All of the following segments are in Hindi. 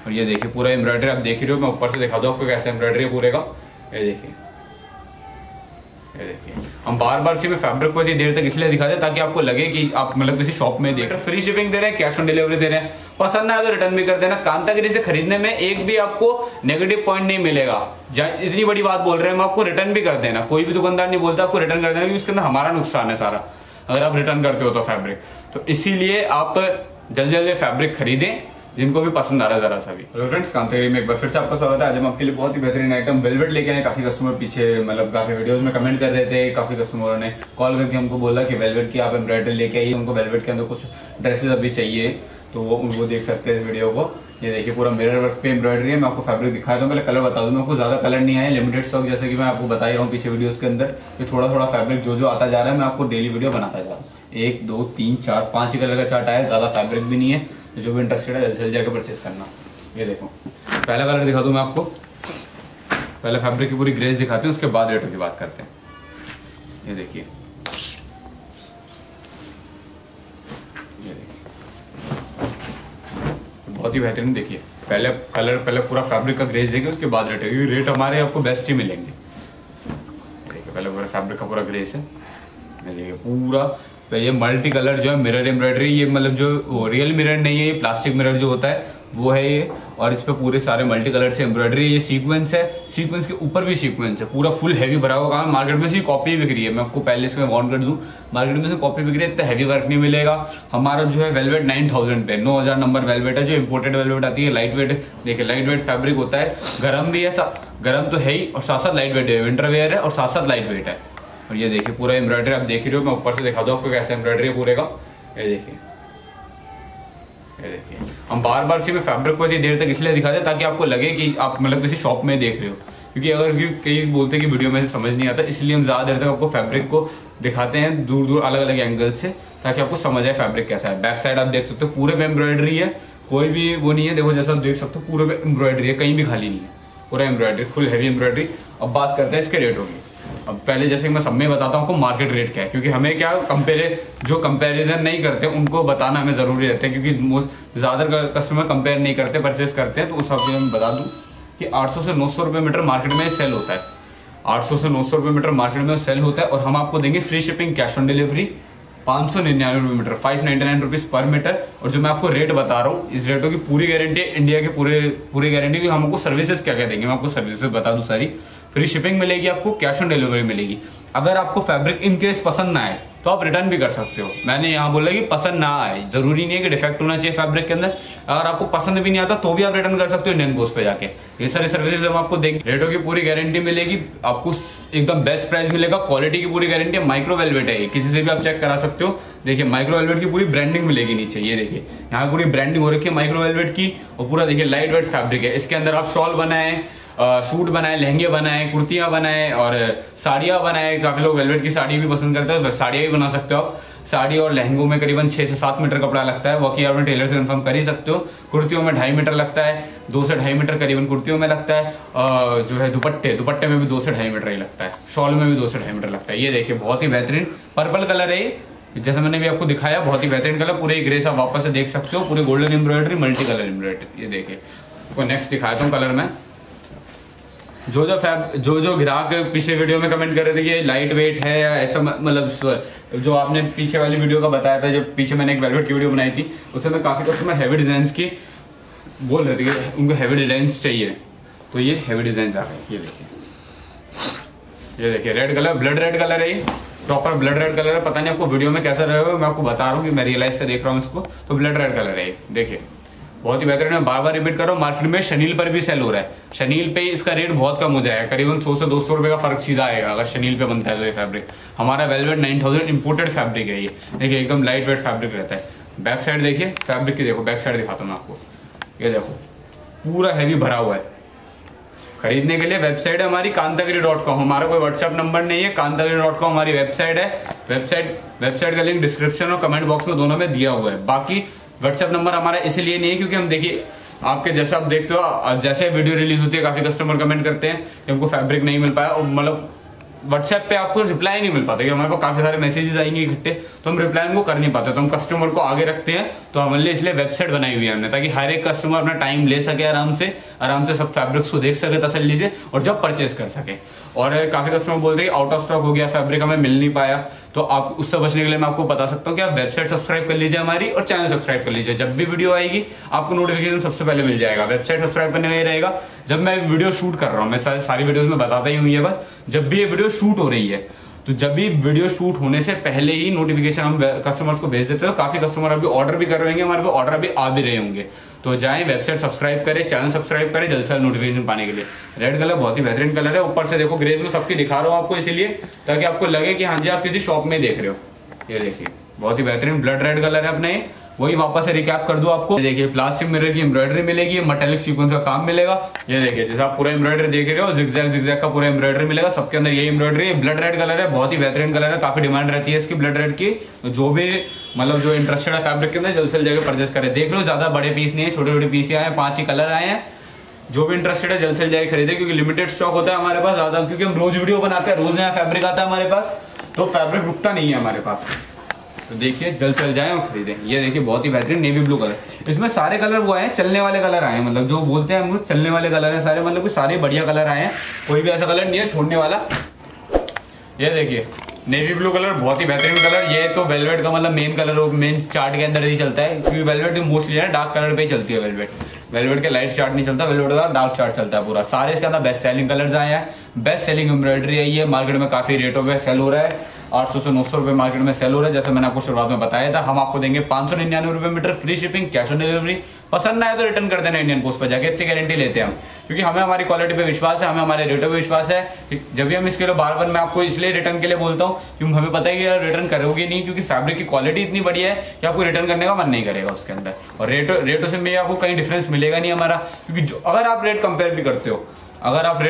और ये देखिए पूरा एम्ब्रॉयडरी आप देख रहे हो, मैं ऊपर से दिखा दूँ आपको कैसा एम्ब्रॉयडरी है पूरे का। ये देखिए, ये देखिए हम बार बार से फैब्रिक को इतनी देर तक इसलिए दिखाते हैं ताकि आपको लगे कि आप मतलब किसी शॉप में देख रहे हैं। फ्री शिपिंग दे रहे हैं, कैश ऑन डिलीवरी दे रहे हैं, पसंद ना आए तो रिटर्न भी कर देना। कांतागिरी से खरीदने में एक भी आपको नेगेटिव पॉइंट नहीं मिलेगा। इतनी बड़ी बात बोल रहे हैं हम, आपको रिटर्न भी कर देना। कोई भी दुकानदार नहीं बोलता आपको रिटर्न कर देना, क्योंकि उसके अंदर हमारा नुकसान है सारा अगर आप रिटर्न करते हो तो फैब्रिक। तो इसीलिए आप जल्दी जल्दी फैब्रिक खरीदें जिनको भी पसंद आ रहा है जरा सा भी। हेलो फ्रेंड्स, कांतागिरी में एक बार फिर से आपका स्वागत है। आज हम आपके लिए बहुत ही बेहतरीन आइटम वेलवेट लेके आए। काफी कस्टमर पीछे मतलब काफी वीडियोस में कमेंट कर रहे थे, काफी कस्टमरों ने कॉल करके हमको बोला कि वेलवेट की आप एम्ब्रॉयडरी लेके आइए, उनको वेलवेट के अंदर कुछ ड्रेसेस अभी चाहिए, तो वो देख सकते हैं इस वीडियो को। ये देखिए पूरा मिरर वर्क पे एम्ब्रॉयडरी है। मैं आपको फैब्रिक दिखाया था, पहले कलर बता दूं, मेरे को ज्यादा कलर नहीं आया, लिमिटेड स्टॉक जैसे कि मैं आपको बता रहा हूँ पीछे वीडियोस के अंदर। ये थोड़ा थोड़ा फैब्रिक जो आता जा रहा है मैं आपको डेली वीडियो बनाता जा रहा हूँ। 1 2 3 4 5 ही कलर का चार्ट आया, ज्यादा फैब्रिक भी नहीं है। तो जो भी इंटरेस्टेड है जल्दी जाकर परचेस करना। ये देखो पहला कलर दिखा दूं मैं आपको, पहले फैब्रिक की पूरी ग्रेस दिखाते हैं, उसके बाद रेटों की बात करते हैं। ये देखिए, ये देखिए बहुत ही बेहतरीन। देखिए पहले कलर, पहले पूरा फैब्रिक का ग्रेस देखिए, उसके बाद रेट, क्योंकि रेट हमारे आपको बेस्ट ही मिलेंगे। देखिए पहले पूरा फैब्रिक का पूरा ग्रेस है। ये देखिए पूरा ये मल्टी कलर जो है मिरर एम्ब्रॉयडरी, ये मतलब जो रियल मिरर नहीं है, ये प्लास्टिक मिरर जो होता है वो है ये। और इस पे पूरे सारे मल्टी कलर से एम्ब्रॉयडरी, ये सीक्वेंस है, सीक्वेंस के ऊपर भी सीक्वेंस है, पूरा फुल हैवी भरा हुआ काम। मार्केट में से कॉपी बिक रही है, मैं आपको पहले इसमें वार्न कर दूं, मार्केट में से कॉपी बिक रही है, इतना हैवी वर्क नहीं मिलेगा। हमारा जो है वेलवेट 9000 पे 9000 नंबर वेलवेट है, जो इम्पोर्टेड वेलवेट आती है, लाइट वेट। देखिए लाइट वेट फैब्रिक होता है, गर्म भी है, गर्म तो है ही और साथ साथ लाइट वेट है, विंटर वेयर है और साथ साथ लाइट वेट है। और ये देखिए पूरा एम्ब्रॉयडरी आप देख रहे हो, मैं ऊपर से दिखा दूं आपको कैसा एम्ब्रॉयडरी है पूरे का। ये देखिए, ये देखिए हम बार बार से फैब्रिक को इतनी देर तक इसलिए दिखाते हैं ताकि आपको लगे कि आप मतलब किसी शॉप में देख रहे हो, क्योंकि अगर कई बोलते हैं कि वीडियो में से समझ नहीं आता, इसलिए हम ज़्यादा देर तक आपको फैब्रिक को दिखाते हैं दूर दूर अलग अलग एंगल से, ताकि आपको समझ आए फैब्रिक कैसा है। बैक साइड आप देख सकते हो पूरे पे एम्ब्रॉयडरी है, कोई भी वो नहीं है। देखो जैसा आप देख सकते हो पूरे पे एम्ब्रॉयडरी है, कहीं भी खाली नहीं है, पूरा एम्ब्रॉयडरी, फुल हैवी एम्ब्रॉयडरी। अब बात करते हैं इसके रेटों की। अब पहले जैसे मैं सब में बताता हूँ आपको मार्केट रेट क्या है, क्योंकि हमें क्या जो कंपैरिजन नहीं करते उनको बताना हमें जरूरी रहता है, क्योंकि ज़्यादा कस्टमर कंपेयर नहीं करते, परचेस करते हैं। तो उस हिसाब से मैं बता दूं कि 800 से 900 रुपये मीटर मार्केट में सेल होता है, 800 से 900 रुपये मीटर मार्केट में सेल होता है। और हम आपको देंगे free shipping, cash on delivery 599 रुपये मीटर, 599 रुपीज़ पर मीटर। और जो मैं आपको रेट बता रहा हूँ, इस रेटों की पूरी गारंटी है, इंडिया की पूरी गारंटी। हम आपको सर्विसेज क्या क्या देंगे, मैं आपको सर्विसेज बता दूँ सारी। फ्री शिपिंग मिलेगी आपको, कैश ऑन डिलीवरी मिलेगी। अगर आपको फैब्रिक इन केस पसंद ना आए तो आप रिटर्न भी कर सकते हो। मैंने यहाँ बोला कि पसंद ना आए, जरूरी नहीं है कि डिफेक्ट होना चाहिए फैब्रिक के अंदर। अगर आपको पसंद भी नहीं आता तो भी आप रिटर्न कर सकते हो इंडियन पोस्ट पे जाके। ये सारी सर्विसेज हम आपको देंगे, रेटों की पूरी गारंटी मिलेगी आपको, एकदम बेस्ट प्राइस मिलेगा, क्वालिटी की पूरी गारंटी है। माइक्रो वेलवेट है, किसी से भी आप चेक करा सकते हो। देखिए माइक्रो वेलवेट की पूरी ब्रांडिंग मिलेगी नीचे, ये देखिए यहाँ पूरी ब्रांडिंग हो रखी है माइक्रो वेलवेट की। और पूरा देखिए लाइट वेट फैब्रिक है, इसके अंदर आप शॉल बनाए, सूट बनाए, लहंगे बनाए, कुर्तियां बनाए और साड़ियां बनाए। काफी लोग वेलवेट की साड़ी भी पसंद करते हैं, तो साड़ियां भी बना सकते हो आप। साड़ी और लहंगों में करीबन 6 से 7 मीटर कपड़ा लगता है, बाकी आपने टेलर से कंफर्म कर ही सकते हो। कुर्तियों में 2.5 मीटर लगता है, 2 से 2.5 मीटर करीबन कुर्तियों में लगता है। जो है दुपट्टे में भी 2 से 2.5 मीटर ही लगता है, शॉल में भी 2 से 2.5 मीटर लगता है। ये देखिए बहुत ही बेहतरीन पर्पल कलर है, जैसा मैंने भी आपको दिखाया, बहुत ही बेहतरीन कलर। पूरे ग्रे आप वापस से देख सकते हो, पूरे golden embroidery, multi colour embroidery. ये देखिए आपको नेक्स्ट दिखाता हूँ कलर में। जो ग्राहक पिछले वीडियो में कमेंट कर रहे थे कि लाइट वेट है या ऐसा, मतलब जो आपने पीछे वाली वीडियो का बताया था, जब पीछे मैंने एक वेलवेट की वीडियो बनाई थी, उसमें मैं काफी कस्टमर हैवी डिजाइन की बोल रहे थे कि उनको हैवी डिजाइन चाहिए, तो ये हैवी डिजाइन आ गए। ये देखिए red colour, blood red colour है, ये प्रॉपर ब्लड रेड कलर है। पता नहीं आपको वीडियो में कैसा रहेगा, मैं आपको बता रहा हूँ कि मैं रियलाइज से देख रहा हूँ इसको, तो ब्लड रेड कलर है। देखिए बहुत ही बेहतरीन है, बार बार रिपीट कर रहा हूँ। मार्केट में शनील पर भी सेल हो रहा है, शनील पे इसका रेट बहुत कम हो जाएगा, करीबन 100 से 200 रुपये का फर्क सीधा आएगा अगर शनील पे बनता है तो ये फैब्रिक। हमारा वेलवेट 9000 इंपोर्टेड फैब्रिक है ये। देखिए एकदम लाइट वेट फैब्रिक रहता है। बैक साइड देखिए फैब्रिक की, देखो बैक साइड दिखाता हूँ मैं आपको। ये देखो पूरा हैवी भरा हुआ है। खरीदने के लिए वेबसाइट है हमारी कांतागिरी.com, हमारा कोई व्हाट्सएप नंबर नहीं है, कांतागिरी.com हमारी वेबसाइट है। वेबसाइट का लिंक डिस्क्रिप्शन और कमेंट बॉक्स में दोनों में दिया हुआ है। बाकी व्हाट्सएप नंबर हमारा इसलिए नहीं है क्योंकि हम देखिए आपके जैसा आप देखते हो, जैसे वीडियो रिलीज होती है काफी कस्टमर कमेंट करते हैं कि हमको फैब्रिक नहीं मिल पाया, और मतलब व्हाट्सएप पे आपको रिप्लाई नहीं मिल पाता, क्योंकि हमारे पास काफी सारे मैसेजेस आएंगे इकट्ठे, तो हम रिप्लाई उनको कर नहीं पाते, तो हम कस्टमर को आगे रखते हैं। तो हमारे लिए इसलिए वेबसाइट बनाई हुई है हमने, ताकि हर एक कस्टमर अपना टाइम ले सके, आराम से सब फैब्रिक्स को देख सके तसल्ली से, और जब परचेस कर सके। और काफी कस्टमर बोलते हैं आउट ऑफ स्टॉक हो गया, फैब्रिक हमें मिल नहीं पाया, तो आप उससे बचने के लिए मैं आपको बता सकता हूँ कि आप वेबसाइट सब्सक्राइब कर लीजिए हमारी, और चैनल सब्सक्राइब कर लीजिए। जब भी वीडियो आएगी आपको नोटिफिकेशन सबसे पहले मिल जाएगा। वेबसाइट सब्सक्राइब करने का ही रहेगा, जब मैं वीडियो शूट कर रहा हूँ, मैं सारी वीडियोस में बताता ही हूँ ये बात, जब भी ये वीडियो शूट हो रही है, तो जब भी वीडियो शूट होने से पहले ही नोटिफिकेशन हम कस्टमर्स को भेज देते हैं। तो काफी कस्टमर अभी ऑर्डर भी कर रहे होंगे, हमारे पास ऑर्डर अभी आ भी रहे होंगे। तो जाएं, वेबसाइट सब्सक्राइब करें, चैनल सब्सक्राइब करें, जल्द से जल्द नोटिफिकेशन पाने के लिए। रेड कलर बहुत ही बेहतरीन कलर है, ऊपर से देखो ग्रेस में सबकी दिखा रहा हूँ आपको, इसीलिए ताकि आपको लगे कि हाँ जी आप किसी शॉप में देख रहे हो। ये देखिए बहुत ही बेहतरीन ब्लड रेड कलर है अपने, वही वापस से रिकैप कर दूं आपको। देखिए प्लास्टिक मिरर की एम्ब्रॉयडरी मिलेगी, मेटालिक सीक्वेंस का काम मिलेगा। ये देखिए जैसे आप पूरा एम्ब्रॉयडरी देख रहे हो, जिगजैग का पूरा एम्ब्रॉयडरी मिलेगा, सबके अंदर यही एम्ब्रॉयडरी। ब्लड रेड कलर है, बहुत ही बेहतरीन कलर है, काफी डिमांड रहती है इसकी ब्लड रेड की। जो भी मतलब जो इंटरेस्टेड है फैब्रिक के अंदर, जल्द से जल्द परचेस करें। देख लो ज्यादा बड़े पीस नहीं है, छोटे छोटे पीस आए हैं, 5 ही कलर आए हैं। जो भी इंटरेस्टेड है जल्द से जल्द खरीदे, क्योंकि लिमिटेड स्टॉक होता है हमारे पास ज्यादा, क्योंकि हम रोज वीडियो बनाते हैं, रोज नया फैब्रिक आता है हमारे पास, तो फैब्रिक रुकता नहीं है हमारे पास। तो देखिए जल्द चल जाएं और खरीदें। ये देखिए बहुत ही बेहतरीन नेवी ब्लू कलर, इसमें सारे कलर वो आए हैं, चलने वाले कलर आए हैं, मतलब जो बोलते हैं हम लोग चलने वाले कलर हैं सारे, मतलब कि सारे बढ़िया कलर आए हैं, कोई भी ऐसा कलर नहीं है छोड़ने वाला। ये देखिए नेवी ब्लू कलर बहुत ही बेहतरीन कलर। ये तो वेलवेट का मतलब मेन कलर, मेन चार्ट के अंदर ही चलता है, क्योंकि वेलवेट मोस्टली है डार्क कलर पे ही चलती है वेलवेट के लाइट चार्ट नहीं चलता, वेलवेट का डार्क चार्ट चलता है पूरा। सारे इसके अंदर बेस्ट सेलिंग कलर्स आए हैं, बेस्ट सेलिंग एम्ब्रॉयडरी आई है, मार्केट में काफी रेटों पे सेल हो रहा है, 800 से 900 रुपए मार्केट में सेल हो रहा है। जैसे मैंने आपको शुरुआत में बताया था, हम आपको देंगे 599 रुपए metre, free shipping, cash on delivery. पसंद ना आए तो रिटर्न कर देना इंडियन पोस्ट पर जाके, इतनी गारंटी लेते हैं हम, क्योंकि हमें हमारी क्वालिटी पे विश्वास है, हमें हमारे रेटों पे विश्वास है। जब भी हम इसके लिए बार बार मैं आपको इसलिए रिटर्न के लिए बोलता हूँ, क्योंकि हमें पता है कि यार रिटर्न करोगे नहीं, क्योंकि फैब्रिक की क्वालिटी इतनी बढ़िया है कि आपको रिटर्न करने का मन नहीं करेगा उसके अंदर। और रेटों से में आपको कहीं डिफरेंस मिलेगा नहीं हमारा, क्योंकि अगर आप रेट कंपेयर भी करते हो, अगर आप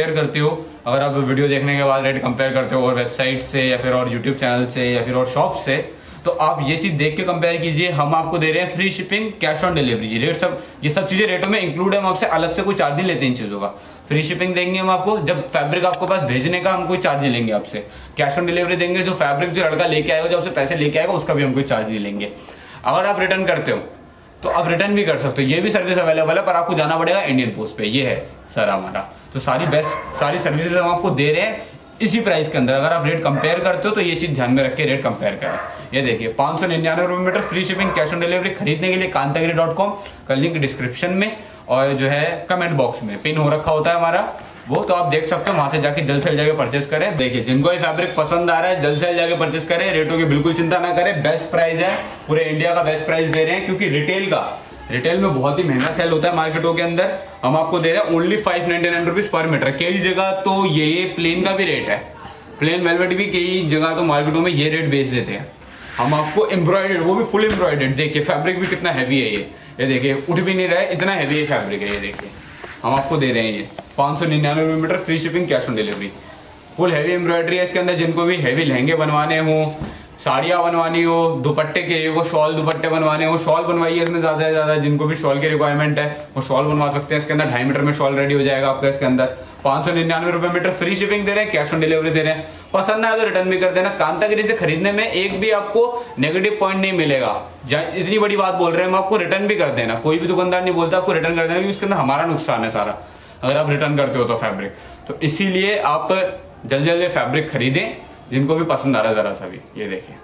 वीडियो देखने के बाद रेट कंपेयर करते हो और वेबसाइट से या फिर और यूट्यूब चैनल से या फिर और शॉप से, तो आप ये चीज देख के कंपेयर कीजिए। हम आपको दे रहे हैं free shipping, cash on delivery, rate सब ये सब चीजें रेटों में इंक्लूड है, हम आपसे अलग से कोई चार्ज नहीं लेते इन चीजों का। फ्री शिपिंग देंगे हम आपको, जब फैब्रिक आपको पास भेजने का हम कोई चार्ज नहीं लेंगे आपसे। कैश ऑन डिलीवरी देंगे, जो फैब्रिक जो लड़का लेके आएगा, जो आपसे पैसे लेके आएगा, उसका भी हम कोई चार्ज नहीं लेंगे। अगर आप रिटर्न करते हो तो आप रिटर्न भी कर सकते हो, ये भी सर्विस अवेलेबल है, पर आपको जाना पड़ेगा इंडियन पोस्ट पे। ये है सर हमारा, तो सारी सर्विसेज हम आपको दे रहे हैं इसी प्राइस के अंदर। अगर आप रेट कंपेयर करते हो तो ये चीज ध्यान में रख के रेट कंपेयर करें। ये देखिए 599 रुपए metre, free shipping, cash on delivery. खरीदने के लिए कांतागिरी.com का लिंक डिस्क्रिप्शन में और जो है कमेंट बॉक्स में पिन हो रखा होता है हमारा, वो तो आप देख सकते हो, वहां से जाके जल्द से जाके परचेस करें। देखिए जिनको ये फैब्रिक पसंद आ रहा है जल्द से जाके परचेस करें, रेटों की बिल्कुल चिंता ना करें, बेस्ट प्राइस है, पूरे इंडिया का बेस्ट प्राइस दे रहे हैं, क्योंकि रिटेल में बहुत ही महंगा सेल होता है मार्केटों के अंदर, हम आपको दे रहे हैं ओनली 599 रुपीज पर मीटर। कई जगह तो ये प्लेन का भी रेट है, प्लेन वेलवेट भी कई जगह तो मार्केटों में ये रेट बेच देते हैं। हम आपको एम्ब्रॉयडर्ड, वो भी फुल एम्ब्रॉयडर्ड, देखिए फैब्रिक भी कितना हैवी है ये देखिए उठ भी नहीं रहा है, इतना हैवी है फैब्रिक है। ये देखिए हम आपको दे रहे हैं ये 599 रुपए metre, free shipping, cash on delivery. Full heavy embroidery है इसके अंदर। जिनको भी हैवी लहंगे बनवाने हो, साड़ियाँ बनवानी हो, दुपट्टे के हो, शॉल दुपट्टे बनवाने हो, शॉल बनवाइए इसमें ज्यादा से ज्यादा। जिनको भी शॉल की रिक्वायरमेंट है वो शॉल बनवा सकते हैं इसके अंदर। 2.5 मीटर में शॉल रेडी हो जाएगा आपका इसके अंदर। 599 रुपए मीटर, फ्री शिपिंग दे रहे हैं, कैश ऑन डिलीवरी दे रहे हैं। पसंद ना आए तो रिटर्न भी कर देना। कांतागिरी से खरीदने में एक भी आपको नेगेटिव पॉइंट नहीं मिलेगा। इतनी बड़ी बात बोल रहे हैं हम आपको, रिटर्न भी कर देना। कोई भी दुकानदार नहीं बोलता आपको रिटर्न कर देना, क्योंकि इसके अंदर हमारा नुकसान है सारा अगर आप रिटर्न करते हो तो फैब्रिक। तो इसीलिए आप जल्दी जल्दी फैब्रिक खरीदें जिनको भी पसंद आ रहा है जरा सा भी। ये देखिए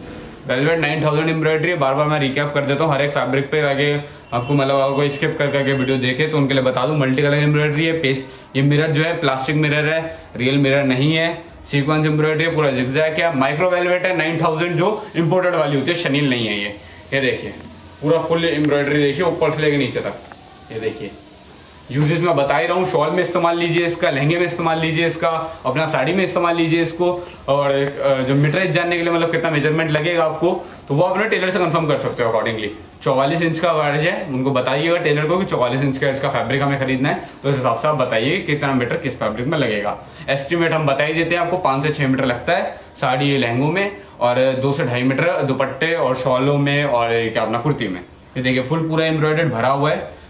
वेलवेट 9000 एम्ब्रॉयडरी, बार बार मैं रिकैप कर देता हूँ हर एक फैब्रिक पे, ताकि आपको मतलब आपको स्किप करके वीडियो देखे तो उनके लिए बता दूं। मल्टी कलर एम्ब्रॉयडरी है, पेस्ट ये मिरर जो है प्लास्टिक मिरर है, रियल मिरर नहीं है। सीक्वेंस एम्ब्रॉयडरी है, पूरा जिगजैग है। माइक्रो वेलवेट है 9000 जो इम्पोर्टेड वाली होती है, शनील नहीं है ये देखिए पूरा फुल एम्ब्रॉयडरी देखिए ऊपर से लेके नीचे तक। ये देखिए यूजेस में बता ही रहा हूँ, शॉल में इस्तेमाल लीजिए इसका, लहंगे में इस्तेमाल लीजिए इसका, अपना साड़ी में इस्तेमाल लीजिए इसको। और जो मीटरेज जानने के लिए मतलब कितना मेजरमेंट लगेगा आपको, तो वो अपने टेलर से कंफर्म कर सकते हो अकॉर्डिंगली। 44 इंच का वार्ज है, उनको बताइएगा टेलर को कि 44 इंच का इसका फैब्रिक हमें खरीदना है, तो इस हिसाब से आप बताइए कितना मीटर किस फैब्रिक में लगेगा। एस्टिमेट हम बता ही देते हैं आपको, 5 से 6 मीटर लगता है साड़ी लहंगों में, और 2 से 2.5 मीटर दुपट्टे और शॉलों में और क्या अपना कुर्ती में। ये देखिए फुल पूरा एम्ब्रॉयडर्ड भरा हुआ है,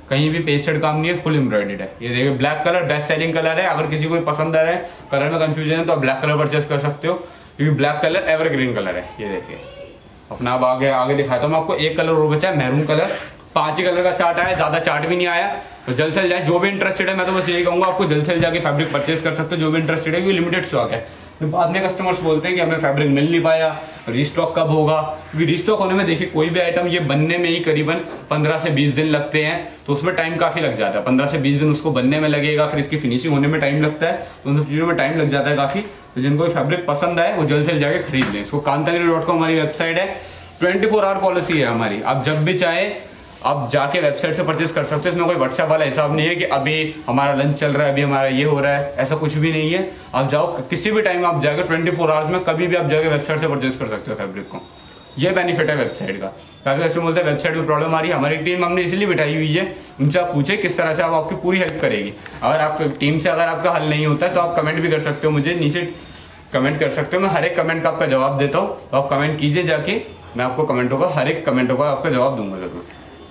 कहीं भी पेस्टेड काम नहीं है, फुल एम्ब्रॉयडर्ड है। ये देखिए black colour best selling colour है। अगर किसी को पसंद आ रहा है, कलर में कंफ्यूजन है, तो आप ब्लैक कलर परचेस कर सकते हो, क्योंकि ब्लैक कलर एवरग्रीन कलर है। ये देखिए अपना अब आगे दिखाता हूँ मैं आपको। एक कलर और बचा है, मैरून कलर। 5 ही कलर का चार्ट आया, ज़्यादा चार्ट भी नहीं आया। तो जल्द से जल्द जाए, जो भी इंटरेस्टेड है, मैं तो बस यही कहूँगा आपको जल्द से जल्द जाके फैब्रिक परचेस कर सकते हो, जो भी इंटरेस्टेड है, क्योंकि लिमिटेड स्टॉक है। तो बाद में कस्टमर्स बोलते हैं कि हमें फैब्रिक मिल नहीं पाया, रीस्टॉक कब होगा। क्योंकि रीस्टॉक होने में देखिए कोई भी आइटम ये बनने में ही करीबन 15 से 20 दिन लगते हैं, तो उसमें टाइम काफ़ी लग जाता है। 15 से 20 दिन उसको बनने में लगेगा, फिर इसकी फिनिशिंग होने में टाइम लगता है, तो उन सब चीज़ों में टाइम लग जाता है काफ़ी। तो जिनको भी फैब्रिक पसंद आए वो जल्द से जल्द जाके खरीद लें इसको। कांतागिरी.com हमारी वेबसाइट है, 24 आवर पॉलिसी है हमारी। आप जब भी चाहे आप जाके वेबसाइट से परचेस कर सकते हो। इसमें कोई व्हाट्सएप वाला हिसाब नहीं है कि अभी हमारा लंच चल रहा है, अभी हमारा ये हो रहा है, ऐसा कुछ भी नहीं है। आप जाओ किसी भी टाइम, आप जाकर 24 आवर्स में कभी भी आप जाके वेबसाइट से परचेस कर सकते हो फैब्रिक को। ये बेनिफिट है वेबसाइट का। काफ़ी ऐसे बोलते हैं वेबसाइट में प्रॉब्लम आ रही है, हमारी टीम हमने इसलिए बिठाई हुई है, उनसे आप पूछे किस तरह से आप आपकी पूरी हेल्प करेगी। अगर आप टीम से अगर आपका हल नहीं होता है तो आप कमेंट भी कर सकते हो, मुझे नीचे कमेंट कर सकते हो। मैं हर एक कमेंट का आपका जवाब देता हूँ, तो आप कमेंट कीजिए जाके, मैं आपको कमेंटों का हर एक कमेंटों का आपका जवाब दूंगा जरूर।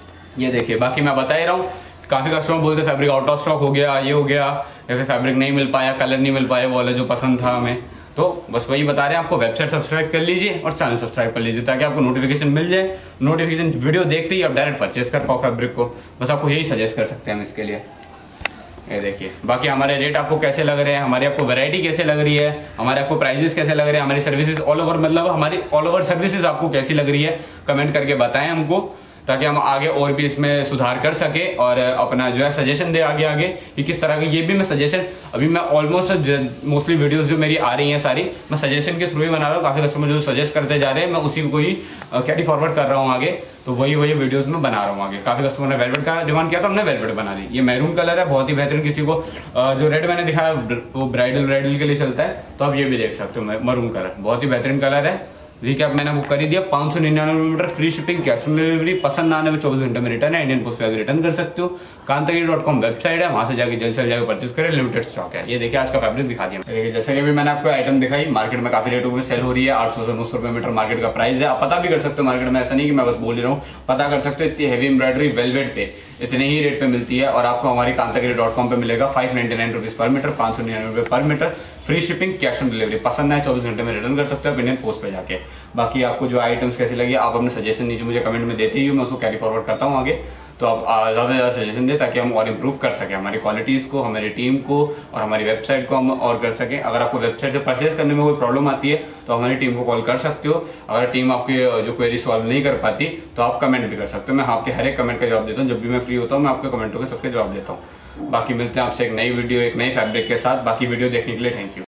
ये देखिए बाकी मैं बता ही रहा हूँ, काफ़ी कस्टमर बोलते फैब्रिक आउट ऑफ स्टॉक हो गया, ये हो गया, या फिर फैब्रिक नहीं मिल पाया, कलर नहीं मिल पाया, वो वाला जो पसंद था हमें। तो बस वही बता रहे हैं आपको, वेबसाइट सब्सक्राइब कर लीजिए और चैनल सब्सक्राइब कर लीजिए, ताकि आपको नोटिफिकेशन मिल जाए। नोटिफिकेशन वीडियो देखते ही आप डायरेक्ट परचेस कर पाओ फैब्रिक को। बस आपको यही सजेस्ट कर सकते हैं हम इसके लिए। ये देखिए बाकी हमारे रेट आपको कैसे लग रहे हैं, हमारी आपको वैरायटी कैसे लग रही है, हमारे आपको प्राइजेस कैसे लग रहे हैं, हमारी सर्विसेज ऑल ओवर, मतलब हमारी ऑल ओवर सर्विसेज आपको कैसी लग रही है, कमेंट करके बताएं हमको, ताकि हम आगे और भी इसमें सुधार कर सके और अपना जो है सजेशन दे आगे आगे कि किस तरह की। ये भी मैं सजेशन अभी मैं ऑलमोस्ट मोस्टली वीडियोस जो मेरी आ रही हैं सारी मैं सजेशन के थ्रू ही बना रहा हूँ। काफ़ी कस्टमर जो सजेस्ट करते जा रहे हैं, मैं उसी को ही कैरी फॉरवर्ड कर रहा हूँ आगे, तो वही वीडियोस में बना रहा हूँ आगे। काफ़ी कस्टमर ने वेलवेट का डिमांड किया तो हमने वेलवेट बना दी। ये मैरून कलर है, बहुत ही बेहतरीन। किसी को जो रेड मैंने दिखाया वो ब्राइडल के लिए चलता है, तो आप ये भी देख सकते हो। मरून कलर बहुत ही बेहतरीन कलर है। रिकैप मैंने बुक कर ही दिया, 599 metre, free shipping, cash on delivery. पसंद आने में 24 घंटे में रिटर्न है, इंडियन पोस्ट पे रिटर्न कर सकते हो। कांतागिरी.com वेबसाइट है, वहां से जाके जल्द से जल्द जाकर परचेस करें, लिमिटेड स्टॉक है। ये देखिए आज का फैब्रिक दिखा दिया। जैसे कि अभी मैंने आपको आइटम दिखाई, मार्केट में काफी रेटों में सेल हो रही है, 800 से 900 रुपए मीटर मार्केट का प्राइस है। आप पता भी कर सकते हो मार्केट में, ऐसा नहीं कि मैं बस बोल ही रहा हूँ, पता कर सकते हो। इतनी हैवी एम्ब्रॉयडरी वेलवेट पे इतने ही रेट पे मिलती है, और आपको हमारी कांतागिरी.com पे मिलेगा 599 रुपीज पर मीटर, 599 रुपए पर metre, free shipping, cash on delivery. पसंद आए 24 घंटे में रिटर्न कर सकते हो आप इंडियन पोस्ट पे जाके। बाकी आपको जो आइटम्स कैसी लगी आप अपने सजेशन नीचे मुझे कमेंट में देते ही, मैं उसको कैरी फॉरवर्ड करता हूँ आगे। तो आप ज़्यादा से ज़्यादा सजेशन दें ताकि हम और इम्प्रूव कर सकें हमारी क्वालिटीज़ को, हमारी टीम को और हमारी वेबसाइट को हम और कर सकें। अगर आपको वेबसाइट से परचेज करने में कोई प्रॉब्लम आती है तो हमारी टीम को कॉल कर सकते हो। अगर टीम आपकी जो क्वेरी सॉल्व नहीं कर पाती तो आप कमेंट भी कर सकते हो। मैं आपके हर एक कमेंट का जवाब देता हूँ, जब भी मैं फ्री होता हूँ मैं आपके कमेंटों के सबके जवाब देता हूँ। बाकी मिलते हैं आपसे एक नई वीडियो, एक नई फैब्रिक के साथ। बाकी वीडियो देखने के लिए थैंक यू।